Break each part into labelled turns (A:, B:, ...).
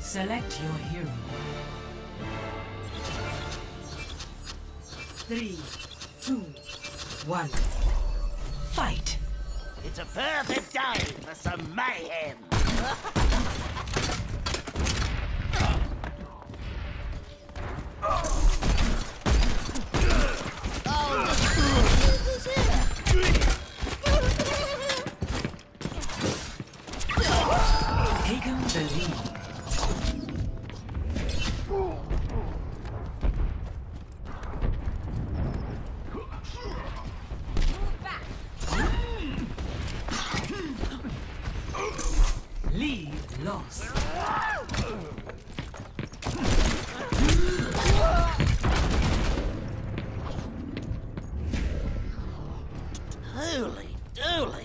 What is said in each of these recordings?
A: Select your hero. 3, 2, 1. Fight!
B: It's a perfect day for some mayhem.
A: Taken the lead. Lead lost.
B: Holy dooly.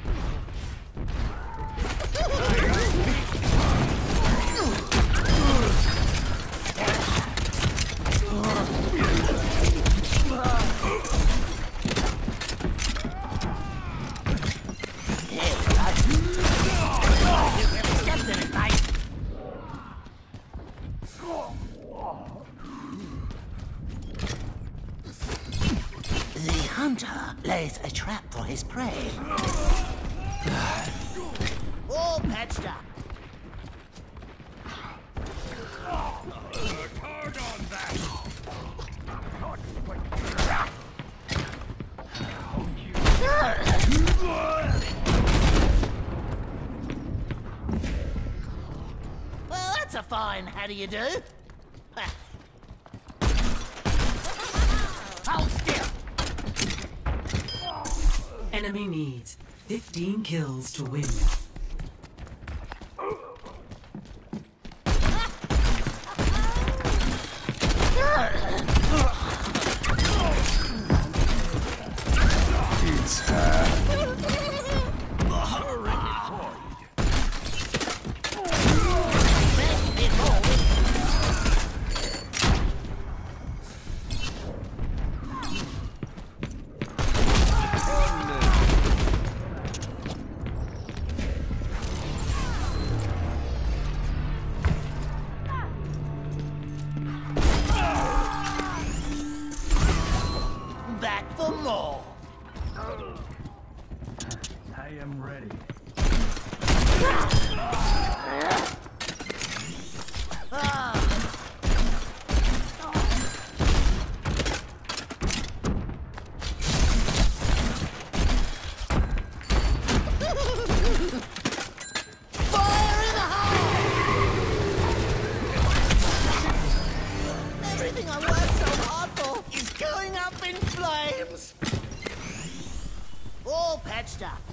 B: The hunter lays a trap for his prey. All patched up.
C: Hard on that!
B: Well, that's a fine how do you do? Hold still.
A: Enemy needs 15 kills to win.
C: It's her.
B: Back for more.
C: I am ready.
B: Fire in the hole! Everything I worked so hard for is going up in flames. All patched up.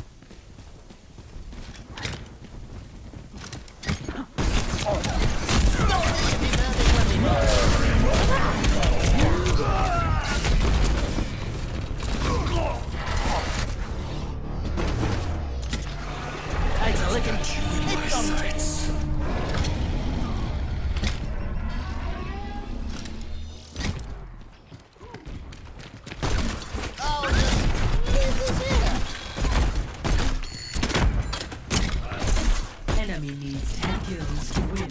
B: Takes a licking. It's on tits. Oh, this is here.
A: Enemy needs 10 kills to win.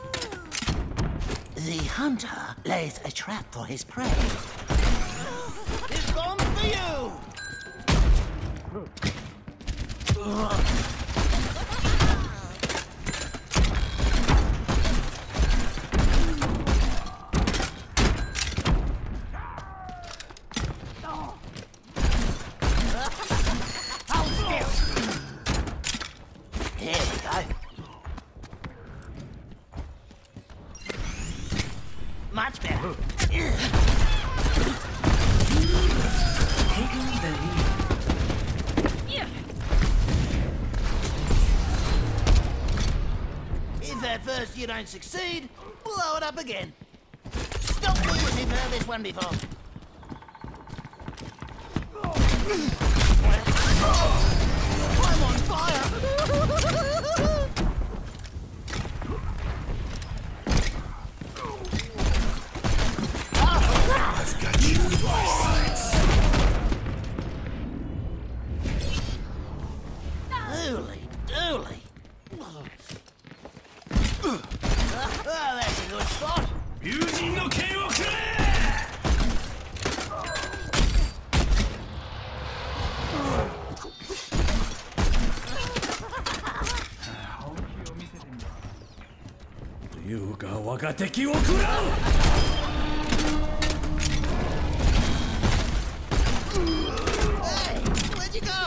B: The hunter lays a trap for his prey. This one's for you! Hold still! Here we go. Much better.
A: Taken the lead.
B: If at first you don't succeed, blow it up again. Stop me if you've heard this one before. I'm on fire!
C: I've got you in my sights.
B: Holy dooly. Oh, that's a good spot.
C: 友人の剣をくれ
D: 優が我が敵を食らう
B: Hey, where'd you go?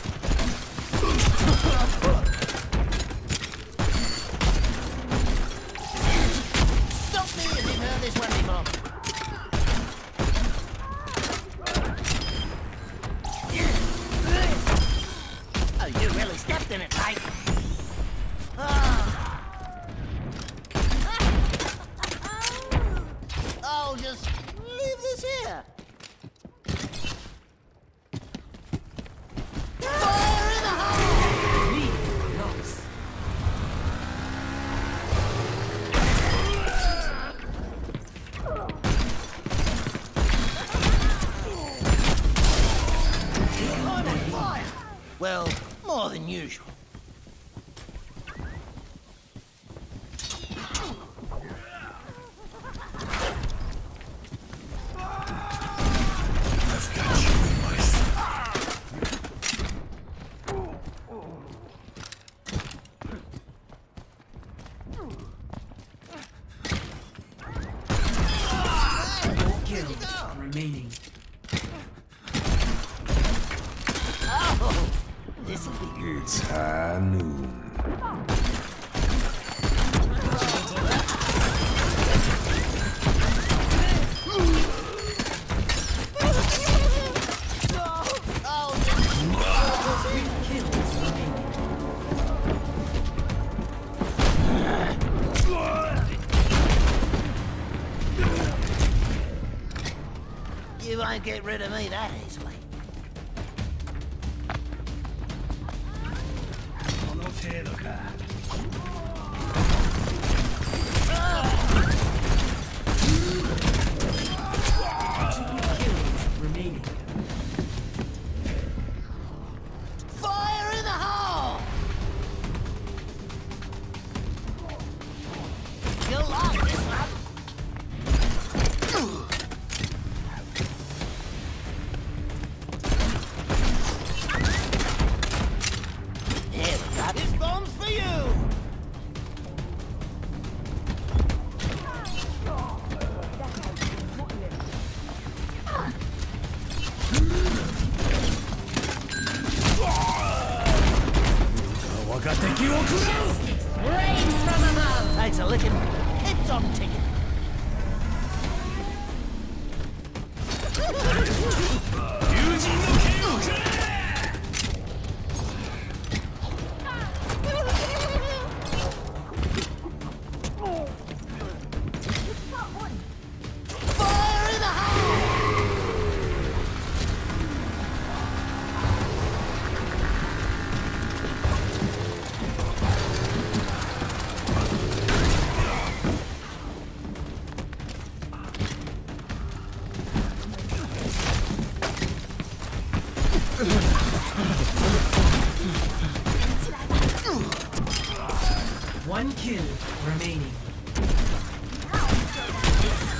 B: Stop me if you've heard this one before. Oh, you really stepped in it, mate. I'll just leave this here. Fire in the hole!
A: Lead loss.
B: I'm on fire! Well, more than usual.
C: I've got you in my sight.
A: Four kills remaining.
B: Oh, this'll be good.
C: It's high noon.
A: Kills remaining.
B: You won't get rid of me that easily.
C: この程度か
A: Kills remaining.
B: Fire in the hole! You'll like this one. Here we go. This bomb's for you!
E: Rains from above!
B: Takes a licking. It's on ticket. Fire in the hole!
A: One kill remaining.